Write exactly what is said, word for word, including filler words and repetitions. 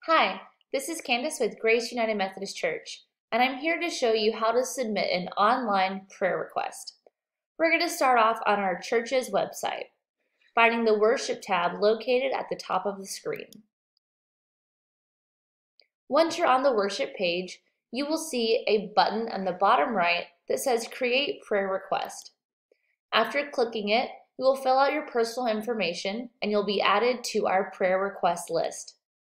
Hi, this is Candace with Grace United Methodist Church, and I'm here to show you how to submit an online prayer request. We're going to start off on our church's website, finding the Worship tab located at the top of the screen. Once you're on the Worship page, you will see a button on the bottom right that says Create Prayer Request. After clicking it, you will fill out your personal information and you'll be added to our prayer request list.